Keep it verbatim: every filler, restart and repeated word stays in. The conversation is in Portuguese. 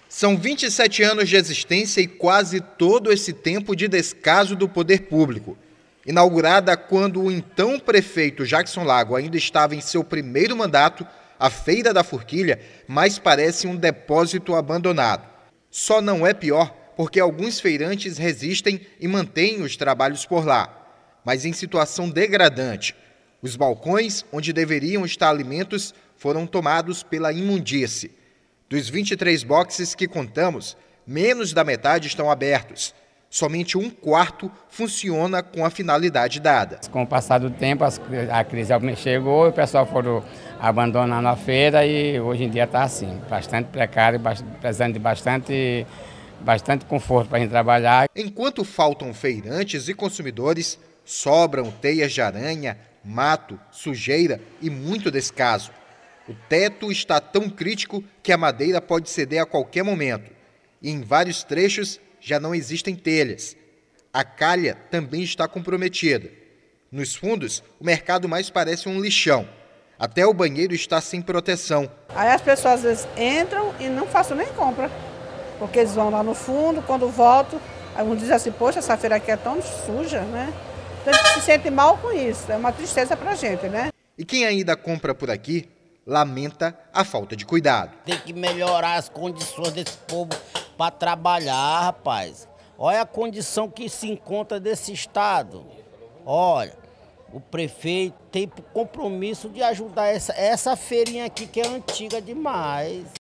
São vinte e sete anos de existência e quase todo esse tempo de descaso do poder público. Inaugurada quando o então prefeito Jackson Lago ainda estava em seu primeiro mandato, a Feira da Forquilha mais parece um depósito abandonado. Só não é pior porque alguns feirantes resistem e mantêm os trabalhos por lá, mas em situação degradante. Os balcões onde deveriam estar alimentos foram tomados pela imundície. Dos vinte e três boxes que contamos, menos da metade estão abertos. Somente um quarto funciona com a finalidade dada. Com o passar do tempo, a crise chegou e o pessoal foram abandonando a feira e hoje em dia está assim, bastante precário, precisando de bastante, bastante conforto para a gente trabalhar. Enquanto faltam feirantes e consumidores, sobram teias de aranha, mato, sujeira e muito descaso. O teto está tão crítico que a madeira pode ceder a qualquer momento. E em vários trechos já não existem telhas. A calha também está comprometida. Nos fundos, o mercado mais parece um lixão. Até o banheiro está sem proteção. Aí as pessoas às vezes entram e não façam nem compra. Porque eles vão lá no fundo, quando voltam, aí um diz assim, poxa, essa feira aqui é tão suja, né? Então a gente se sente mal com isso, é uma tristeza pra gente, né? E quem ainda compra por aqui lamenta a falta de cuidado. Tem que melhorar as condições desse povo para trabalhar, rapaz. Olha a condição que se encontra desse estado. Olha, o prefeito tem compromisso de ajudar essa, essa feirinha aqui que é antiga demais.